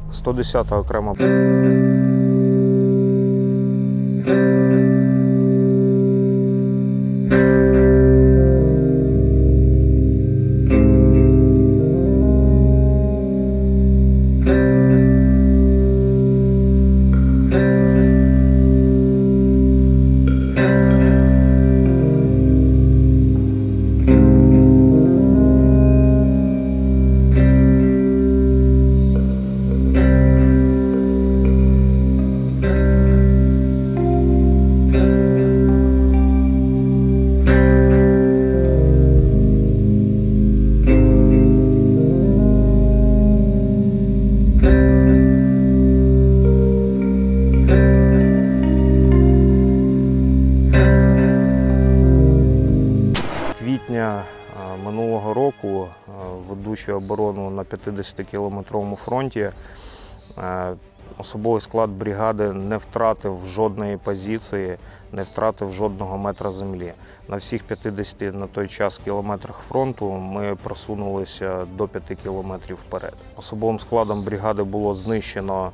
110-та окрема. Квітня минулого року, ведучи оборону на 50-кілометровому фронті, особовий склад бригади не втратив жодної позиції, не втратив жодного метра землі. На всіх 50 на той час кілометрах фронту ми просунулися до 5 кілометрів вперед. Особовим складом бригади було знищено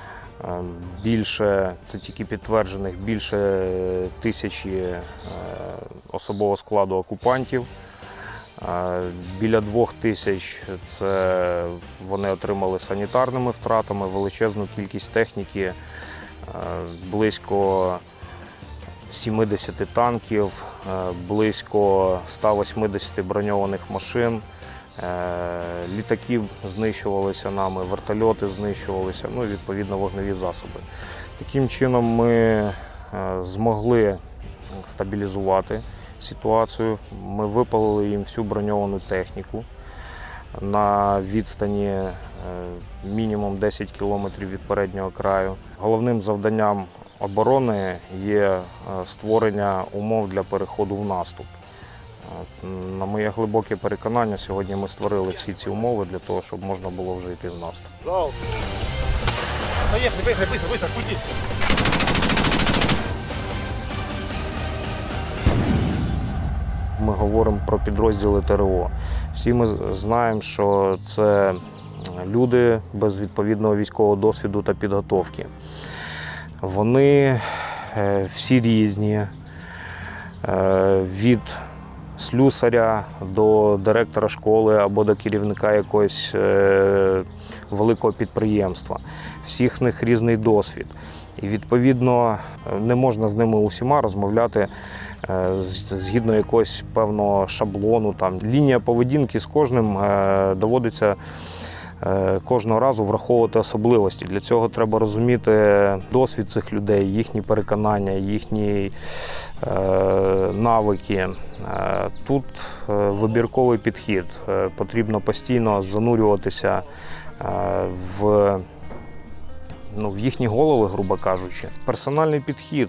більше, це тільки підтверджених, більше 1000 особового складу окупантів. Біля 2000 це вони отримали санітарними втратами, величезну кількість техніки, близько 70 танків, близько 180 броньованих машин. Літаків знищувалися нами, вертольоти знищувалися, ну і відповідно вогневі засоби. Таким чином ми змогли стабілізувати ситуацію. Ми випалили їм всю броньовану техніку на відстані мінімум 10 кілометрів від переднього краю. Головним завданням оборони є створення умов для переходу в наступ. На моє глибоке переконання, сьогодні ми створили всі ці умови для того, щоб можна було вже йти в наступ. Поехали, быстро, быстро, пути! Ми говоримо про підрозділи ТрО. Всі ми знаємо, що це люди без відповідного військового досвіду та підготовки. Вони всі різні, від слюсаря до директора школи або до керівника якогось великого підприємства. Всіх в них різний досвід. І відповідно не можна з ними усіма розмовляти згідно якогось певного шаблону. Там. Лінія поведінки з кожним доводиться кожного разу враховувати особливості. Для цього треба розуміти досвід цих людей, їхні переконання, їхні навики. Тут вибірковий підхід. Потрібно постійно занурюватися в їхні голови, грубо кажучи. Персональний підхід,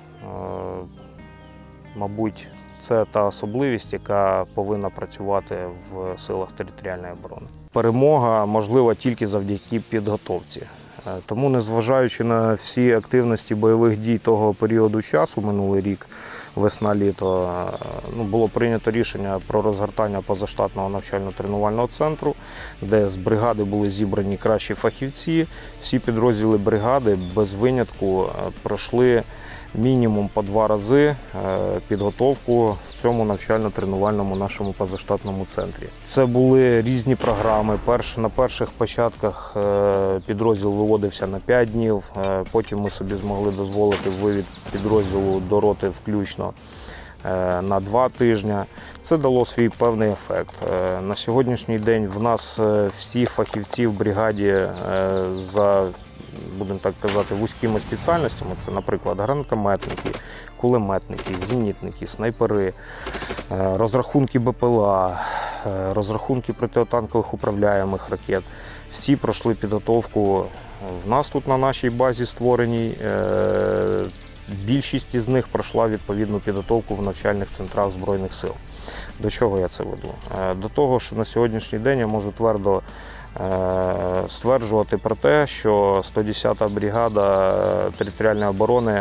мабуть, це та особливість, яка повинна працювати в силах територіальної оборони. Перемога можлива тільки завдяки підготовці. Тому, незважаючи на всі активності бойових дій того періоду часу, минулий рік, весна-літо, було прийнято рішення про розгортання позаштатного навчально-тренувального центру, де з бригади були зібрані кращі фахівці. Всі підрозділи бригади без винятку пройшли мінімум по 2 рази підготовку в цьому навчально-тренувальному нашому позаштатному центрі. Це були різні програми. На перших початках підрозділ виводився на 5 днів, потім ми собі змогли дозволити вивід підрозділу до роти включно на 2 тижні. Це дало свій певний ефект. На сьогоднішній день в нас всі фахівці в бригаді за, будемо так казати, вузькими спеціальностями. Це, наприклад, гранатометники, кулеметники, зенітники, снайпери, розрахунки БПЛА, розрахунки протитанкових управляємих ракет. Всі пройшли підготовку в нас тут на нашій базі створеній. Більшість із них пройшла відповідну підготовку в навчальних центрах Збройних сил. До чого я це веду? До того, що на сьогоднішній день я можу твердо стверджувати про те, що 110-та бригада територіальної оборони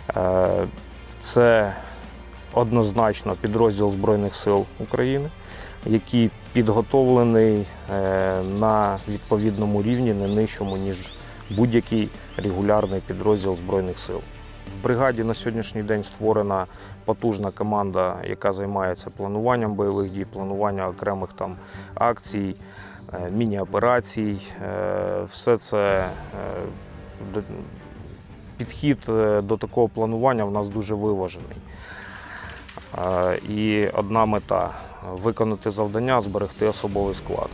– це однозначно підрозділ Збройних сил України. який підготовлений на відповідному рівні, не нижчому, ніж будь-який регулярний підрозділ Збройних сил. В бригаді на сьогоднішній день створена потужна команда, яка займається плануванням бойових дій, плануванням окремих там акцій, міні-операцій. Все це, підхід до такого планування в нас дуже виважений. І одна мета – виконати завдання, зберегти особовий склад.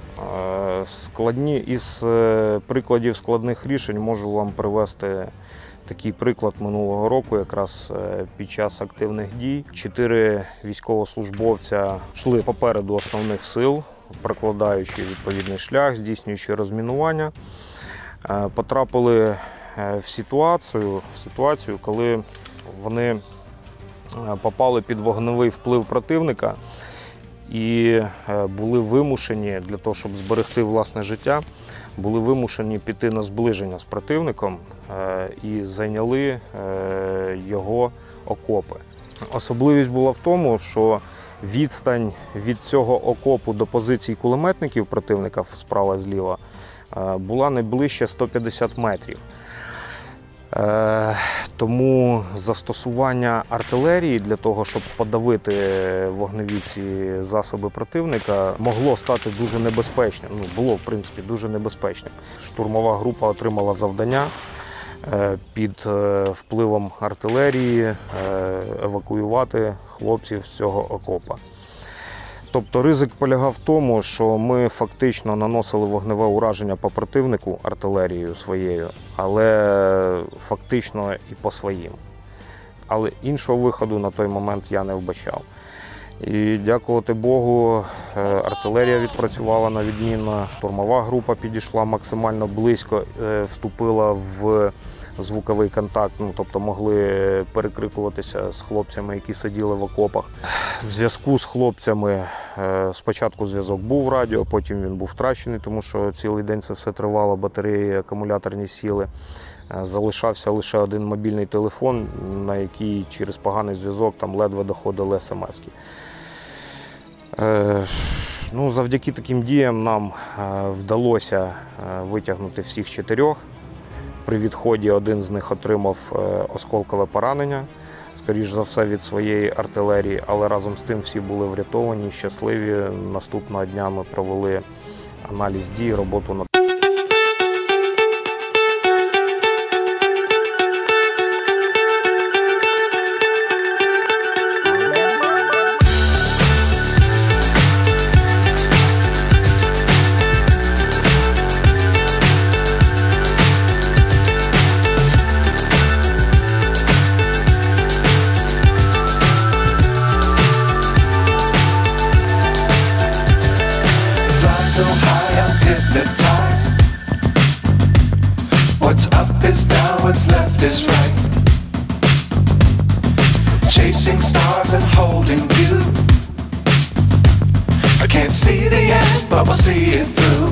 Із прикладів складних рішень можу вам привести такий приклад минулого року, якраз під час активних дій. 4 військовослужбовця йшли попереду основних сил, прокладаючи відповідний шлях, здійснюючи розмінування. Потрапили в ситуацію, коли вони попали під вогневий вплив противника і були вимушені, для того, щоб зберегти власне життя, були вимушені піти на зближення з противником і зайняли його окопи. Особливість була в тому, що відстань від цього окопу до позицій кулеметників противника справа і зліва була не ближче 150 метрів. Тому застосування артилерії для того, щоб подавити вогневі ці засоби противника, могло стати дуже небезпечним. Було, в принципі, дуже небезпечним. Штурмова група отримала завдання під впливом артилерії евакуювати хлопців з цього окопа. Тобто ризик полягав в тому, що ми фактично наносили вогневе ураження по противнику артилерією своєю, але фактично і по своїм. Але іншого виходу на той момент я не вбачав. І дякувати Богу, артилерія відпрацювала на відмінно, штурмова група підійшла максимально близько, вступила в звуковий контакт, тобто могли перекрикуватися з хлопцями, які сиділи в окопах. Зв'язку з хлопцями спочатку зв'язок був радіо, потім він був втрачений, тому що цілий день це все тривало, батареї, акумуляторні сіли. Залишався лише один мобільний телефон, на який через поганий зв'язок там ледве доходили смс-ки. Завдяки таким діям нам вдалося витягнути всіх 4. При відході один з них отримав осколкове поранення, скоріш за все від своєї артилерії, але разом з тим всі були врятовані, щасливі. Наступного дня ми провели аналіз дій, роботу над so high I'm hypnotized. What's up is down, what's left is right. Chasing stars and holding you. I can't see the end, but we'll see it through.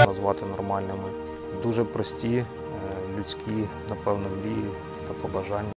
Нормальними. Дуже прості, людські, напевно, мрії та побажання.